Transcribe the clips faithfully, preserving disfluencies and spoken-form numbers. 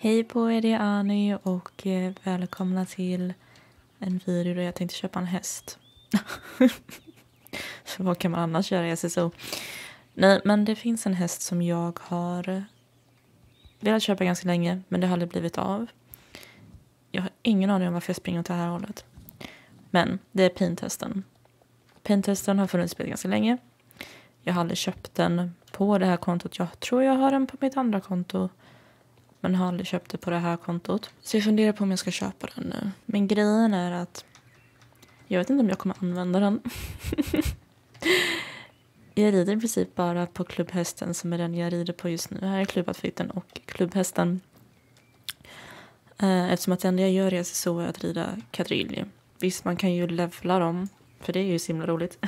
Hej på er, det är Annie och eh, välkomna till en video där jag tänkte köpa en häst. För vad kan man annars göra i S S O? Nej, men det finns en häst som jag har velat köpa ganska länge, men det har aldrig blivit av. Jag har ingen aning om varför jag springer åt det här hållet. Men det är Paint-hästen. Paint-hästen har funnits ganska länge. Jag har aldrig köpt den på det här kontot. Jag tror jag har den på mitt andra konto. Men har aldrig köpt det på det här kontot. Så jag funderar på om jag ska köpa den nu. Men grejen är att jag vet inte om jag kommer använda den. Jag rider i princip bara på klubbhästen som är den jag rider på just nu. Här är klubbatfitten och klubbhästen. Eftersom att det enda jag gör i S S O är att rida kadrilj. Visst, man kan ju levla dem. För det är ju så himla roligt.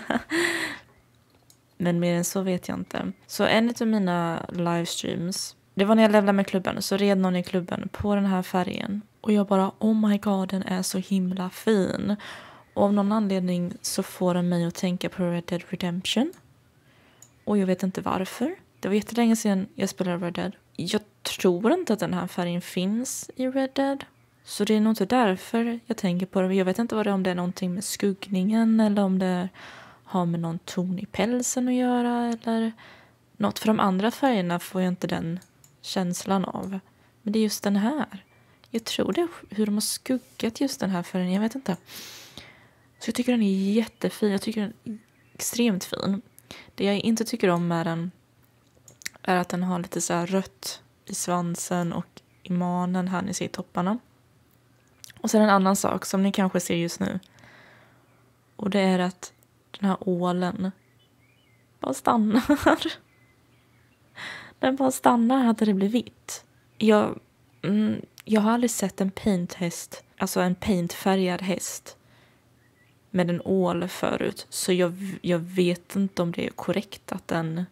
Men mer än så vet jag inte. Så en av mina livestreams, det var när jag levlade med klubben. Så red någon i klubben på den här färgen. Och jag bara, oh my god, den är så himla fin. Och av någon anledning så får den mig att tänka på Red Dead Redemption. Och jag vet inte varför. Det var jättelänge sedan jag spelade Red Dead. Jag tror inte att den här färgen finns i Red Dead. Så det är nog inte därför jag tänker på det. Jag vet inte vad det är, om det är någonting med skuggningen. Eller om det har med någon ton i pälsen att göra. Eller något. För de andra färgerna får jag inte den känslan av. Men det är just den här. Jag tror det är hur de har skuggat just den här färgen. Jag vet inte. Så jag tycker den är jättefin. Jag tycker den är extremt fin. Det jag inte tycker om med den är att den har lite så här rött i svansen och i manen här ni ser i topparna. Och sen en annan sak som ni kanske ser just nu. Och det är att den här ålen bara stannar. Den bara stannar, hade det blivit vitt. Jag, mm, jag har aldrig sett en painthäst, alltså en paintfärgad häst med en ål förut. Så jag, jag vet inte om det är korrekt att den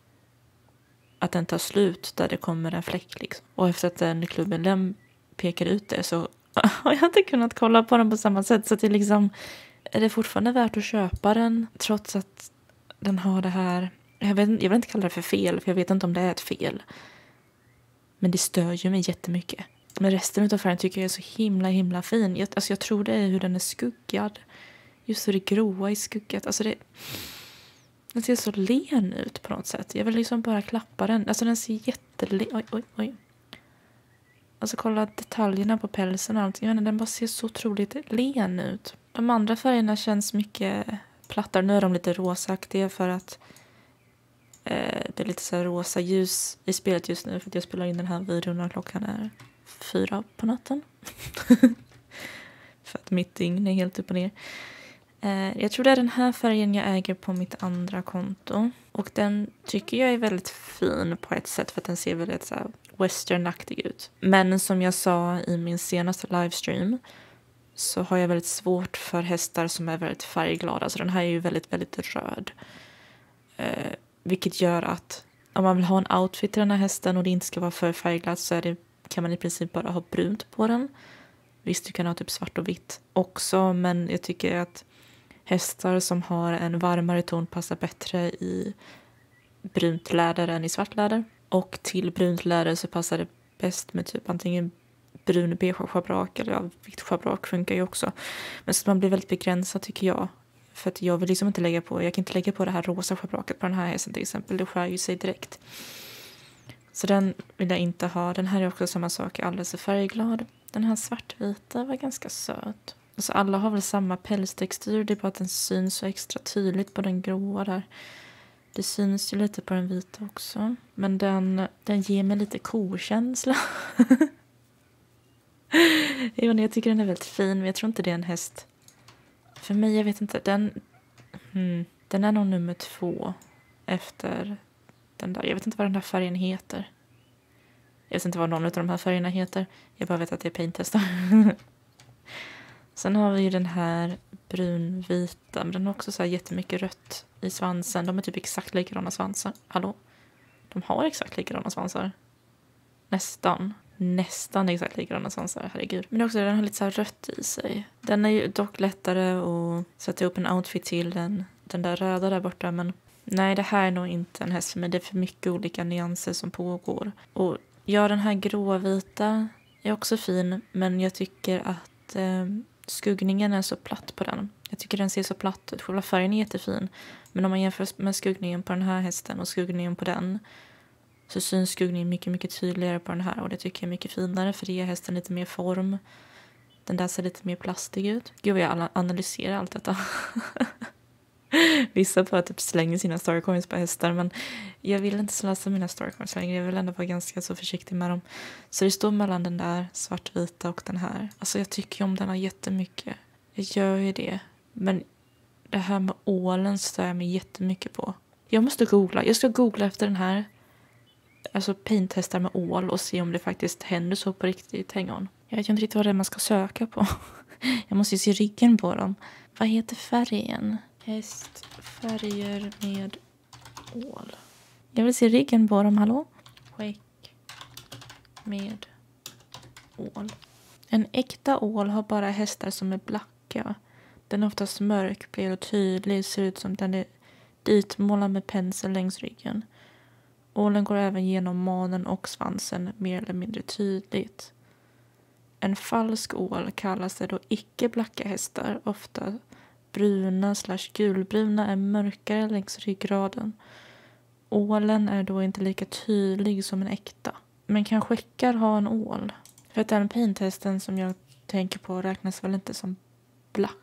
att den tar slut där det kommer en fläck liksom. Och efter att den klubben pekar ut det så har jag inte kunnat kolla på den på samma sätt. Så att det liksom, är det fortfarande värt att köpa den trots att den har det här. Jag, vet, jag vill inte kalla det för fel, för jag vet inte om det är ett fel. Men det stör ju mig jättemycket. Men resten av färgen tycker jag är så himla himla fin. Jag, alltså jag tror det är hur den är skuggad. Just hur det gråa är skuggat. Alltså det, den ser så len ut på något sätt. Jag vill liksom bara klappa den. Alltså den ser jättelen. Oj, oj, oj. Alltså kolla detaljerna på pälsen och allt. Jag menar, den bara ser så otroligt len ut. De andra färgerna känns mycket plattare. Nu är de lite rosaktiga för att eh, det är lite så här rosa ljus i spelet just nu. För att jag spelar in den här videon när klockan är fyra på natten. För att mitt dygn är helt upp och ner. Eh, jag tror det är den här färgen jag äger på mitt andra konto. Och den tycker jag är väldigt fin på ett sätt. För att den ser väldigt så här westernaktig ut. Men som jag sa i min senaste livestream så har jag väldigt svårt för hästar som är väldigt färgglada. Så den här är ju väldigt, väldigt röd. Eh, vilket gör att om man vill ha en outfit till den här hästen och det inte ska vara för färgglad så är det, kan man i princip bara ha brunt på den. Visst, du kan ha typ svart och vitt också. Men jag tycker att hästar som har en varmare ton passar bättre i brunt läder än i svart läder. Och till brunt läder så passar det bäst med typ antingen brun beige schabrak eller ja, vitt schabrak funkar ju också. Men så man blir väldigt begränsad tycker jag. För att jag vill liksom inte lägga på, jag kan inte lägga på det här rosa schabraket på den här hästen till exempel. Det skär ju sig direkt. Så den vill jag inte ha. Den här är också samma sak, alldeles för färgglad. Den här svartvita var ganska söt. Alltså alla har väl samma pälstextur, det är bara att den syns så extra tydligt på den gråa där. Det syns ju lite på den vita också. Men den, den ger mig lite kokänsla. Jag tycker den är väldigt fin, men jag tror inte det är en häst. För mig, jag vet inte, den, hmm, den är nog nummer två efter den där. Jag vet inte vad den där färgen heter. Jag vet inte vad någon av de här färgerna heter. Jag bara vet att det är painthästar. Sen har vi ju den här brunvita. Men den har också så här jättemycket rött i svansen. De är typ exakt likadana svansar. Hallå? De har exakt likadana svansar. Nästan. Nästan exakt likadana svansar. Herregud. Men också den har lite så här rött i sig. Den är ju dock lättare att sätta upp en outfit till den, den där röda där borta. Men nej, det här är nog inte en häst för mig. Det är för mycket olika nyanser som pågår. Och Ja, den här gråvita är också fin, men jag tycker att eh, skuggningen är så platt på den. Jag tycker den ser så platt ut. Själva färgen är jättefin. Men om man jämför med skuggningen på den här hästen och skuggningen på den, så syns skuggningen mycket, mycket tydligare på den här. Och det tycker jag är mycket finare, för det ger hästen lite mer form. Den där ser lite mer plastig ut. Gud vad jag analyserar allt detta. Vissa bara typ slänger sina starcoins på hästar, men jag vill inte slösa mina starcoins längre. Jag vill ändå vara ganska så försiktig med dem. Så det står mellan den där svartvita och den här. Alltså jag tycker om den här jättemycket. Jag gör ju det. Men det här med ålen stör jag mig jättemycket på. Jag måste googla. Jag ska googla efter den här. Alltså painthästar med ål och se om det faktiskt händer så på riktigt. Hang on. Jag vet ju inte riktigt vad det är man ska söka på. Jag måste ju se ryggen på dem. Vad heter färgen? Hästfärger med ål. Jag vill se ryggen på dem, hallå? Skäck med ål. En äkta ål har bara hästar som är blacka. Den är oftast mörkblek och tydlig. Ser ut som den är ditmålad med pensel längs ryggen. Ålen går även genom manen och svansen mer eller mindre tydligt. En falsk ål kallas det då icke-blacka hästar. Ofta bruna slash gulbruna är mörkare längs ryggraden. Ålen är då inte lika tydlig som en äkta. Men kan skäckar ha en ål? För att den painthästen som jag tänker på räknas väl inte som black.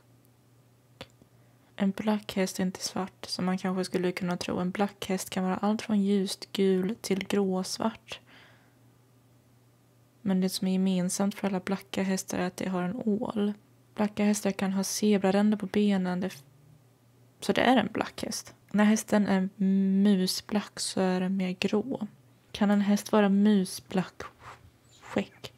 En black häst är inte svart, som man kanske skulle kunna tro. En black häst kan vara allt från ljust gul till gråsvart. Men det som är gemensamt för alla blacka hästar är att de har en ål. Blacka hästar kan ha zebraränder på benen. Så det är en black häst. När hästen är musblack så är den mer grå. Kan en häst vara musblack skäck?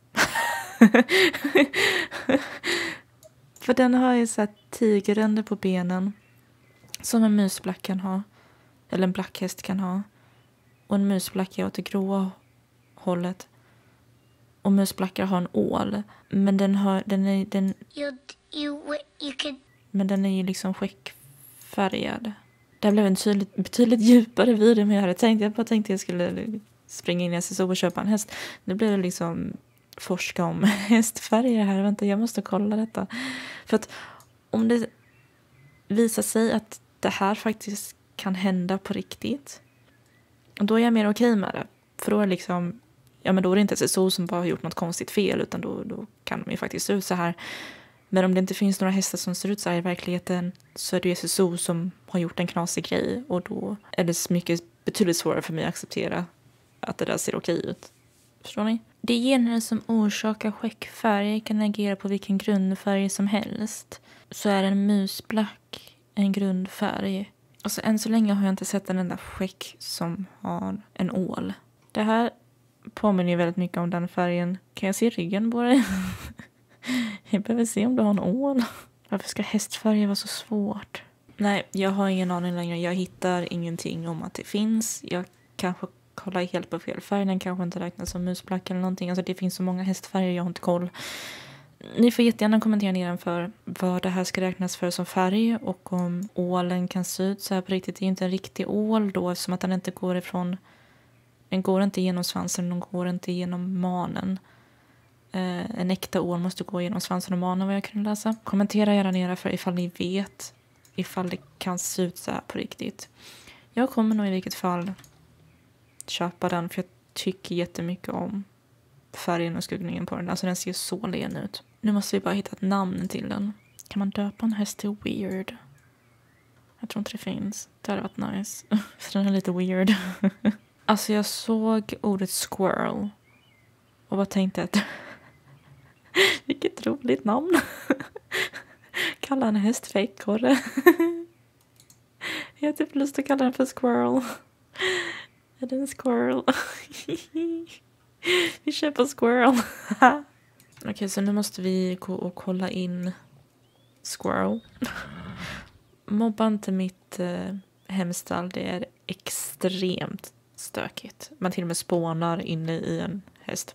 För den har ju så här tigerränder på benen. Som en musblack kan ha. Eller en black häst kan ha. Och en musblack är åt det gråa hållet. Och musblackar har en ål. Men den har den är den You, you, you could... Men den är ju liksom skäckfärgad. Det blev en tydligt, betydligt djupare video än jag hade tänkt. Jag bara tänkte jag skulle springa in i S S O och köpa en häst. Nu blir det liksom forska om hästfärger här. Vänta, jag måste kolla detta. För att om det visar sig att det här faktiskt kan hända på riktigt, då är jag mer okej med det. För då är liksom, ja men då är det inte S S O som bara har gjort något konstigt fel, utan då, då kan de ju faktiskt se ut så här. Men om det inte finns några hästar som ser ut så här i verkligheten, så är det ju S S O som har gjort en knasig grej, och då är det mycket betydligt svårare för mig att acceptera att det där ser okej ut. Förstår ni? De gener som orsakar skäckfärg kan agera på vilken grundfärg som helst. Så är en musblack en grundfärg. Alltså än så länge har jag inte sett en enda skäck som har en ål. Det här påminner ju väldigt mycket om den färgen. Kan jag se ryggen på dig? Jag behöver se om du har en ål. Varför ska hästfärger vara så svårt? Nej, jag har ingen aning längre. Jag hittar ingenting om att det finns. Jag kanske kollar helt på fel färg. Den kanske inte räknas som musblack eller någonting. Alltså det finns så många hästfärger, jag har inte koll. Ni får jättegärna kommentera nedanför vad det här ska räknas för som färg. Och om ålen kan se ut så här på riktigt. Det är inte en riktig ål då, eftersom att den inte går ifrån... Den går inte genom svansen, den går inte genom manen. Eh, en äkta ål måste gå genom svansen och manen, vad jag kunde läsa. Kommentera gärna nere för ifall ni vet ifall det kan se ut så här på riktigt. Jag kommer nog i vilket fall köpa den, för jag tycker jättemycket om färgen och skuggningen på den. Alltså den ser så len ut. Nu måste vi bara hitta ett namn till den. Kan man döpa en häst till Weird? Jag tror inte det finns. Det hade varit nice. För den är lite weird. Alltså jag såg ordet squirrel och bara tänkte att vilket roligt namn. Kalla en häst för ekorre. Jag har typ lust att kalla den för squirrel. Är det en squirrel? Vi köper squirrel. Okej, okay, så nu måste vi gå och kolla in squirrel. Mobba inte mitt eh, hemstall. Det är extremt stökigt. Man till och med spånar inne i en häst.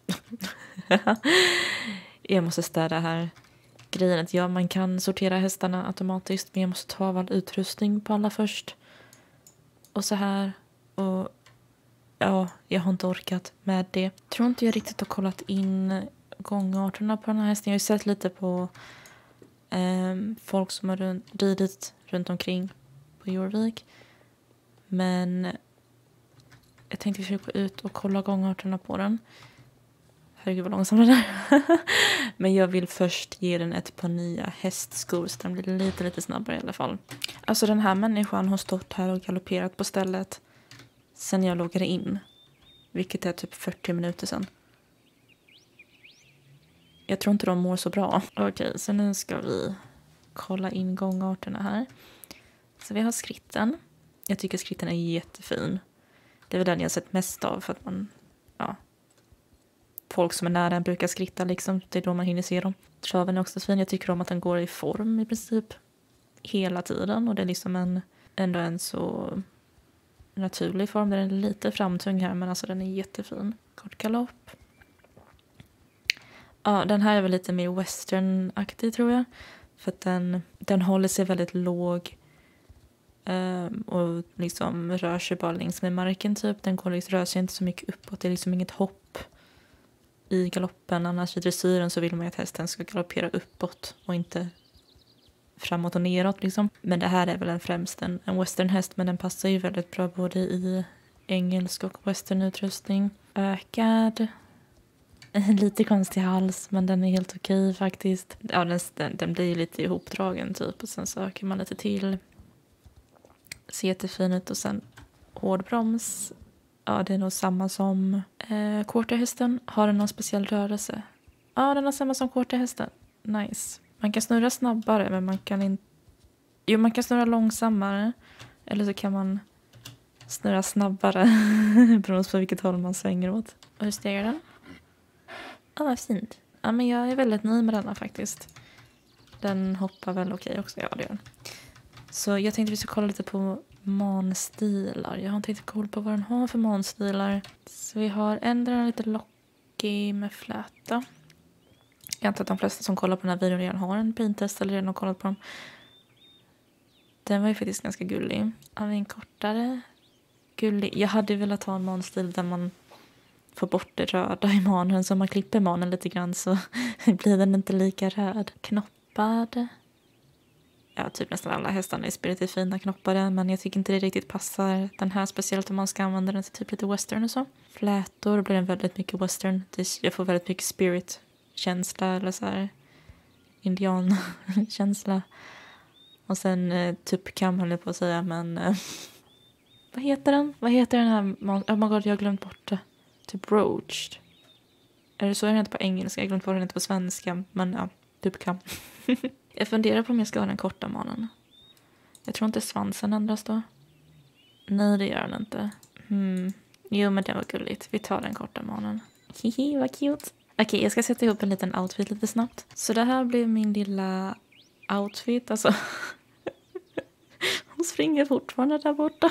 Jag måste städa här. Grejen är att ja, man kan sortera hästarna automatiskt, men jag måste ta av all utrustning på alla först. Och så här. Och ja, jag har inte orkat med det. Jag tror inte jag riktigt har kollat in gångarterna på den här hästen. Jag har ju sett lite på eh, folk som har rund, ridit runt omkring på Jorvik. Men jag tänkte vi skulle gå ut och kolla gångarterna på den. Herregud vad långsamt det där. Men jag vill först ge den ett par nya hästskor så den blir lite lite snabbare i alla fall. Alltså den här människan har stått här och galopperat på stället sen jag loggade in. Vilket är typ fyrtio minuter sedan. Jag tror inte de mår så bra. Okej, så nu ska vi kolla in gångarterna här. Så vi har skritten. Jag tycker skritten är jättefin. Det är väl den jag har sett mest av för att man, ja, folk som är nära brukar skritta liksom. Det är då man hinner se dem. Traven är också fin. Jag tycker om att den går i form i princip hela tiden. Och det är liksom en, ändå en så naturlig form. Den är lite framtung här men alltså den är jättefin. Kort galopp. Ja, den här är väl lite mer westernaktig tror jag. För att den, den håller sig väldigt låg. Um, och liksom rör sig bara längs med marken typ. Den går liksom, rör sig inte så mycket uppåt. Det är liksom inget hopp i galoppen. Annars i dressyren så vill man att hästen ska galoppera uppåt och inte framåt och neråt liksom. Men det här är väl en främst en, en westernhäst. Men den passar ju väldigt bra både i engelsk och westernutrustning. Ökad. Lite konstig hals men den är helt okej faktiskt. Ja, den, den, den blir lite ihopdragen typ. Och sen så ökar man lite till. Ser jättefin ut och sen hård broms. Ja, det är nog samma som eh, quarterhästen. Har den någon speciell rörelse? Ja, den har samma som quarterhästen. Nice. Man kan snurra snabbare men man kan inte... Jo, man kan snurra långsammare. Eller så kan man snurra snabbare. Beroende på vilket håll man svänger åt. Och hur stegar den? Ja, vad fint. Ja, men jag är väldigt nöjd med denna faktiskt. Den hoppar väl okej också. Ja, det gör den. Så jag tänkte vi ska kolla lite på manstilar. Jag har inte riktigt koll på vad den har för manstilar. Så vi har ändå lite lockig med fläta. Jag antar att de flesta som kollar på den här videon redan har en pintest eller redan har kollat på dem. Den var ju faktiskt ganska gullig. Har vi en kortare gullig. Jag hade velat ha en manstil där man får bort det röda i manen. Så om man klipper manen lite grann så blir den inte lika röd. Knoppad. Ja, typ nästan alla hästarna i Spirit är fina knoppade. Men jag tycker inte det riktigt passar den här. Speciellt om man ska använda den till typ lite western och så. Flätor blir den väldigt mycket western. Jag får väldigt mycket Spirit-känsla. Eller så här indian-känsla. Och sen eh, typ kam höll jag på att säga. Men eh, vad heter den? Vad heter den här? Oh my god, jag har glömt bort det. Typ roached. Är det så är den inte på engelska? Jag har glömt bort den inte på svenska. Men ja, typ kam. Jag funderar på om jag ska ha den korta manen. Jag tror inte svansen ändras då. Nej, det gör den inte. Hmm. Jo, men det var gulligt. Vi tar den korta manen. Hihi, vad cute. Okej, okay, jag ska sätta ihop en liten outfit lite snabbt. Så det här blev min lilla outfit. Alltså, hon springer fortfarande där borta.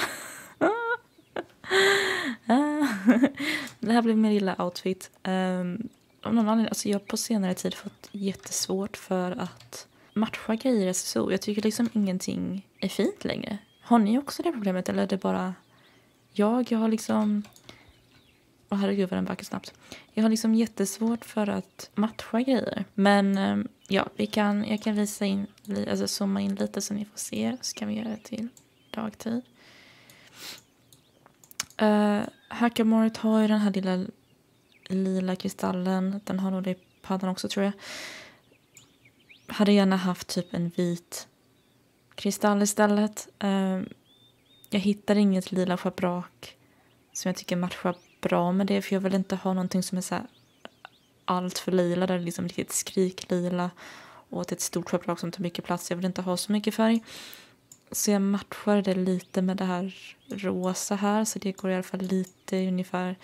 Det här blev min lilla outfit. Um, Om någon anledning, alltså jag har på senare tid fått jättesvårt för att matcha grejer i S S O. Jag tycker liksom ingenting är fint längre. Har ni också det problemet eller är det bara jag? Jag har liksom... Åh herregud vad den backar snabbt. Jag har liksom jättesvårt för att matcha grejer. Men ja, vi kan, jag kan visa in, alltså zooma in lite så ni får se. Så kan vi göra det till dagtid. Uh, Hackamore har ju den här lilla... lila kristallen. Den har nog det i paddan också tror jag. Hade gärna haft typ en vit kristall istället. Uh, jag hittar inget lila schabrak som jag tycker matchar bra med det. För jag vill inte ha någonting som är så här allt för lila. Där det är liksom riktigt skriklila. Och ett stort schabrak som tar mycket plats. Jag vill inte ha så mycket färg. Så jag matchar det lite med det här rosa här. Så det går i alla fall lite ungefär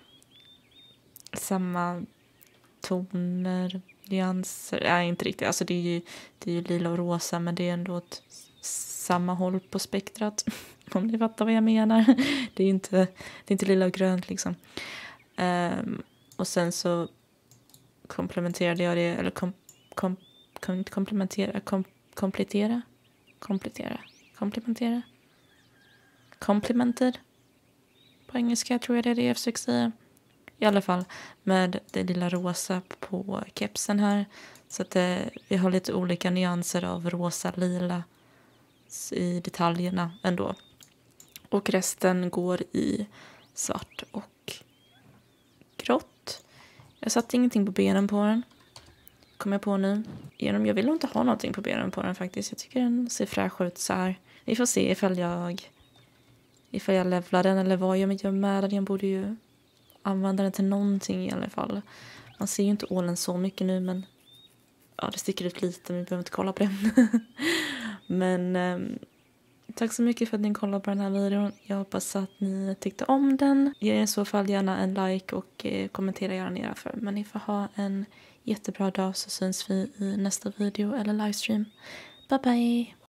samma toner, nyanser. Nej, inte riktigt. Alltså det är ju, det är ju lila och rosa, men det är ändå ett samma håll på spektrat. Om ni fattar vad jag menar. Det är inte, det är inte lila och grönt liksom. Um, och sen så komplementerade jag det, eller kom, kom, kom, komplementera, kom, komplettera, komplettera, komplementera, complemented. På engelska tror jag det är det jag försöker säga. I alla fall med det lilla rosa på kepsen här. Så att eh, vi har lite olika nyanser av rosa, lila i detaljerna ändå. Och resten går i svart och grått. Jag satte ingenting på benen på den. Kommer jag på nu. Genom, jag vill nog inte ha någonting på benen på den faktiskt. Jag tycker den ser fräsch ut så här. Vi får se ifall jag ifall jag levlar den eller vad jag gör med den. Jag borde ju använda den till någonting i alla fall. Man ser ju inte ålen så mycket nu, men ja, det sticker ut lite, men vi behöver inte kolla på den. Men eh, tack så mycket för att ni kollade på den här videon. Jag hoppas att ni tyckte om den. Ge i så fall gärna en like och eh, kommentera gärna nere för. Men ni får ha en jättebra dag, så syns vi i nästa video eller livestream. Bye bye!